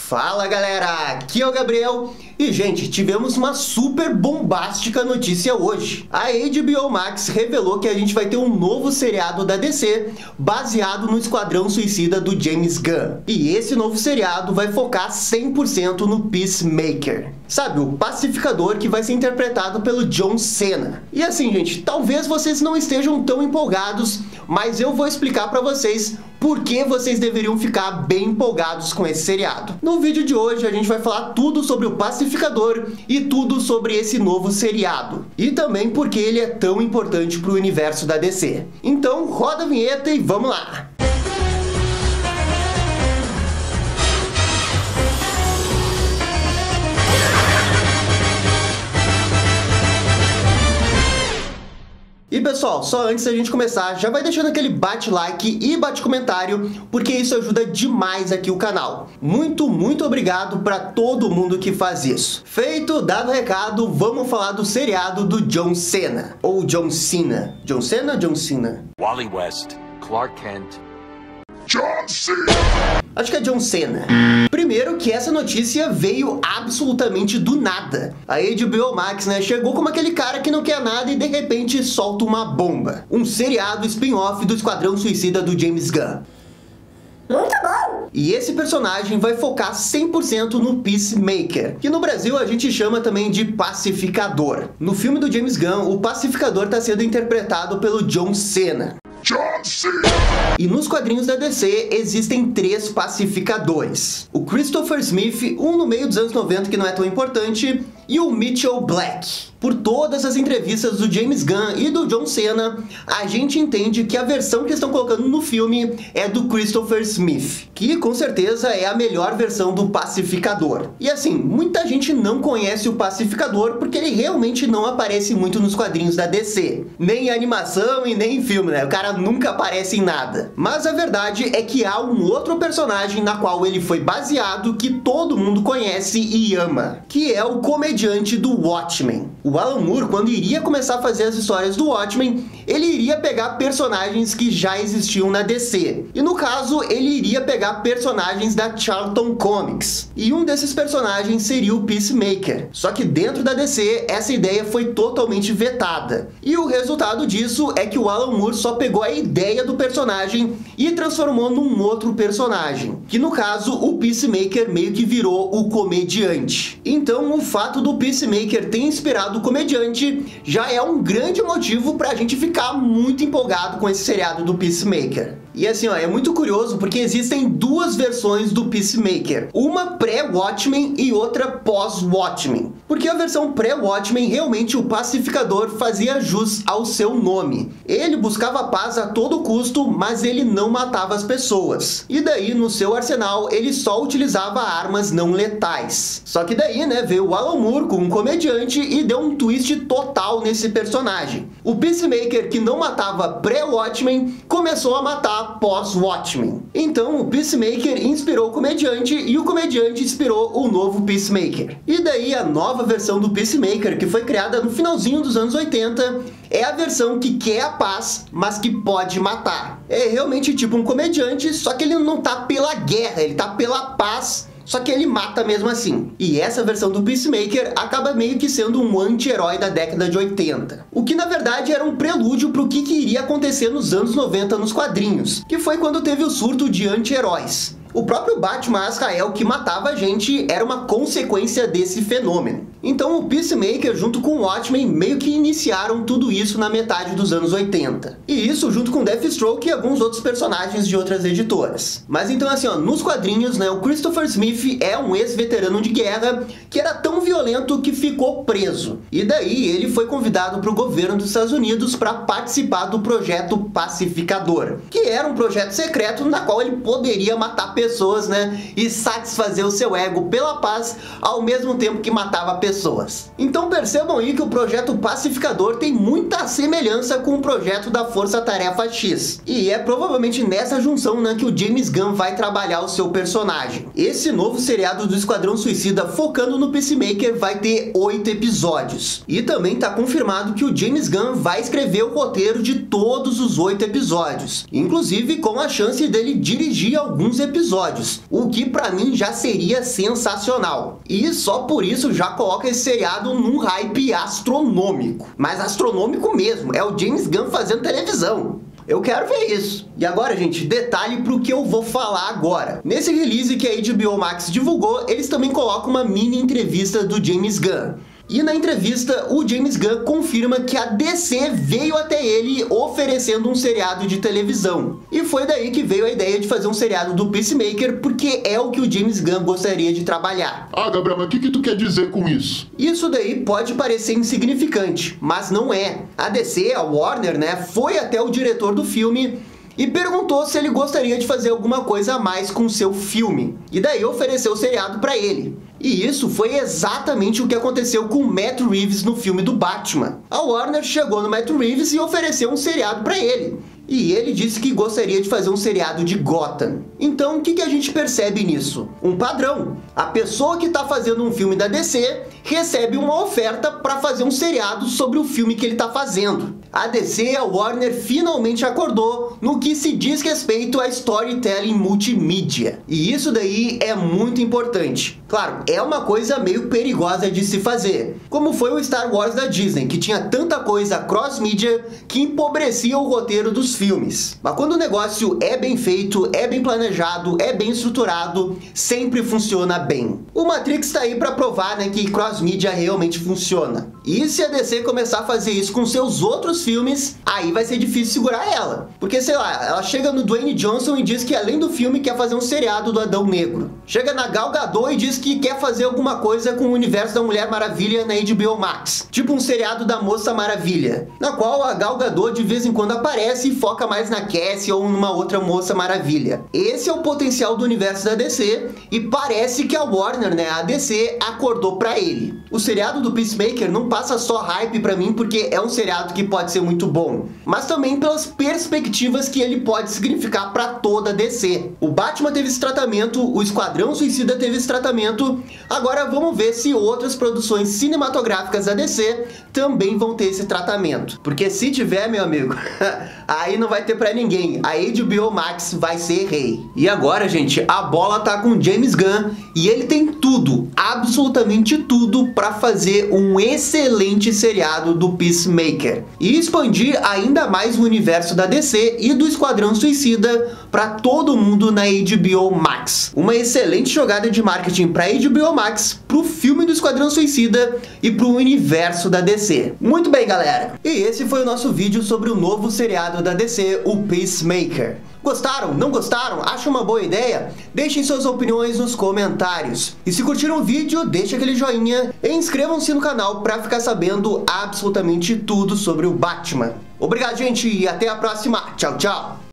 Fala galera, aqui é o Gabriel e gente, tivemos uma super bombástica notícia hoje. A HBO Max revelou que a gente vai ter um novo seriado da DC baseado no Esquadrão Suicida do James Gunn. E esse novo seriado vai focar 100% no Peacemaker. Sabe, o pacificador que vai ser interpretado pelo John Cena. E assim gente, talvez vocês não estejam tão empolgados, mas eu vou explicar pra vocês por que vocês deveriam ficar bem empolgados com esse seriado. No vídeo de hoje a gente vai falar tudo sobre o Pacificador e tudo sobre esse novo seriado. E também porque ele é tão importante para o universo da DC. Então roda a vinheta e vamos lá! E pessoal, só antes da gente começar, já vai deixando aquele bate-like e bate-comentário, porque isso ajuda demais aqui o canal. Muito obrigado para todo mundo que faz isso. Feito, dado o recado, vamos falar do seriado do John Cena. Ou John Cena. John Cena ou John Cena? Wally West, Clark Kent, John Cena! Acho que é John Cena. Primeiro que essa notícia veio absolutamente do nada. A HBO Max, né, chegou como aquele cara que não quer nada e de repente solta uma bomba. Um seriado spin-off do Esquadrão Suicida do James Gunn. Muito bom! E esse personagem vai focar 100% no Peacemaker, que no Brasil a gente chama também de Pacificador. No filme do James Gunn, o Pacificador está sendo interpretado pelo John Cena. John Cena! E nos quadrinhos da DC existem 3 pacificadores. O Christopher Smith, um no meio dos anos 90 que não é tão importante, e o Mitchell Black. Por todas as entrevistas do James Gunn e do John Cena, a gente entende que a versão que eles estão colocando no filme é do Christopher Smith, que com certeza é a melhor versão do Pacificador. E assim, muita gente não conhece o Pacificador porque ele realmente não aparece muito nos quadrinhos da DC. Nem em animação e nem em filme, né? O cara nunca aparece em nada. Mas a verdade é que há um outro personagem na qual ele foi baseado que todo mundo conhece e ama, que é o comediante do Watchmen. O Alan Moore, quando iria começar a fazer as histórias do Watchmen, ele iria pegar personagens que já existiam na DC. E no caso, ele iria pegar personagens da Charlton Comics. E um desses personagens seria o Peacemaker. Só que dentro da DC, essa ideia foi totalmente vetada. E o resultado disso é que o Alan Moore só pegou a ideia do personagem e transformou num outro personagem. Que no caso, o Peacemaker meio que virou o comediante. Então, o fato do Peacemaker ter inspirado o comediante já é um grande motivo pra gente ficar muito empolgado com esse seriado do Peacemaker. E assim, ó, é muito curioso porque existem 2 versões do Peacemaker. Uma pré-Watchmen e outra pós-Watchmen. Porque a versão pré-Watchmen, realmente o pacificador fazia jus ao seu nome. Ele buscava paz a todo custo, mas ele não matava as pessoas. E daí, no seu arsenal, ele só utilizava armas não letais. Só que daí, né, veio o Alan Moore com um comediante e deu um twist total nesse personagem. O Peacemaker, que não matava pré-Watchmen, começou a matar pós-Watchmen. Então, o Peacemaker inspirou o comediante e o comediante inspirou o novo Peacemaker. E daí, a nova versão do Peacemaker, que foi criada no finalzinho dos anos 80, é a versão que quer a paz, mas que pode matar. É realmente tipo um comediante, só que ele não tá pela guerra, ele tá pela paz, só que ele mata mesmo assim. E essa versão do Peacemaker acaba meio que sendo um anti-herói da década de 80. O que na verdade era um prelúdio para o que iria acontecer nos anos 90 nos quadrinhos, que foi quando teve o surto de anti-heróis. O próprio Batman Azrael, que matava a gente, era uma consequência desse fenômeno. Então o Peacemaker junto com o Watchmen meio que iniciaram tudo isso na metade dos anos 80. E isso junto com Deathstroke e alguns outros personagens de outras editoras. Mas então assim, ó, nos quadrinhos, né, o Christopher Smith é um ex-veterano de guerra que era tão violento que ficou preso. E daí ele foi convidado para o governo dos Estados Unidos para participar do projeto Pacificador, que era um projeto secreto na qual ele poderia matar pessoas, né, e satisfazer o seu ego pela paz ao mesmo tempo que matava pessoas. Então percebam aí que o projeto Pacificador tem muita semelhança com o projeto da Força Tarefa X. E é provavelmente nessa junção, né, que o James Gunn vai trabalhar o seu personagem. Esse novo seriado do Esquadrão Suicida focando no Peacemaker vai ter 8 episódios. E também está confirmado que o James Gunn vai escrever o roteiro de todos os 8 episódios, inclusive com a chance dele dirigir alguns episódios episódios, o que pra mim já seria sensacional. E só por isso já coloca esse seriado num hype astronômico. Mas astronômico mesmo, é o James Gunn fazendo televisão. Eu quero ver isso. E agora, gente, detalhe pro que eu vou falar agora. Nesse release que a HBO Max divulgou, eles também colocam uma mini entrevista do James Gunn. E na entrevista, o James Gunn confirma que a DC veio até ele oferecendo um seriado de televisão. E foi daí que veio a ideia de fazer um seriado do Peacemaker, porque é o que o James Gunn gostaria de trabalhar. Ah, Gabriel, mas o que tu quer dizer com isso? Isso daí pode parecer insignificante, mas não é. A DC, a Warner, né, foi até o diretor do filme e perguntou se ele gostaria de fazer alguma coisa a mais com seu filme. E daí ofereceu o seriado para ele. E isso foi exatamente o que aconteceu com Matt Reeves no filme do Batman. A Warner chegou no Matt Reeves e ofereceu um seriado para ele. E ele disse que gostaria de fazer um seriado de Gotham. Então, o que a gente percebe nisso? Um padrão. A pessoa que está fazendo um filme da DC recebe uma oferta para fazer um seriado sobre o filme que ele está fazendo. A DC, a Warner, finalmente acordou no que se diz respeito a storytelling multimídia. E isso daí é muito importante. Claro, é uma coisa meio perigosa de se fazer, como foi o Star Wars da Disney, que tinha tanta coisa cross-mídia que empobrecia o roteiro dos filmes. Mas quando o negócio é bem feito, é bem planejado, é bem estruturado, sempre funciona bem. O Matrix tá aí para provar, né, que cross-mídia realmente funciona. E se a DC começar a fazer isso com seus outros filmes, aí vai ser difícil segurar ela. Porque, sei lá, ela chega no Dwayne Johnson e diz que além do filme quer fazer um seriado do Adão Negro. Chega na Gal Gadot e diz que quer fazer alguma coisa com o universo da Mulher Maravilha na HBO Max. Tipo um seriado da Moça Maravilha, na qual a Gal Gadot de vez em quando aparece e foca mais na Cassie ou numa outra Moça Maravilha. Esse é o potencial do universo da DC e parece que a Warner, né, a DC, acordou pra ele. O seriado do Peacemaker não passa só hype pra mim porque é um seriado que pode ser muito bom, mas também pelas perspectivas que ele pode significar pra toda a DC. O Batman teve esse tratamento, o Esquadrão Suicida teve esse tratamento, agora vamos ver se outras produções cinematográficas da DC também vão ter esse tratamento. Porque se tiver, meu amigo, aí não vai ter pra ninguém. A HBO Max vai ser rei. E agora, gente, a bola tá com James Gunn e ele tem tudo, absolutamente tudo, pra fazer um excelente seriado do Peacemaker e expandir ainda mais o universo da DC e do Esquadrão Suicida pra todo mundo na HBO Max. Uma excelente jogada de marketing pra HBO Max, pro filme do Esquadrão Suicida e pro universo da DC. Muito bem, galera. E esse foi o nosso vídeo sobre o novo seriado da DC, o Peacemaker. Gostaram? Não gostaram? Acham uma boa ideia? Deixem suas opiniões nos comentários. E se curtiram o vídeo, deixe aquele joinha e inscrevam-se no canal para ficar sabendo absolutamente tudo sobre o Batman. Obrigado, gente, e até a próxima. Tchau, tchau!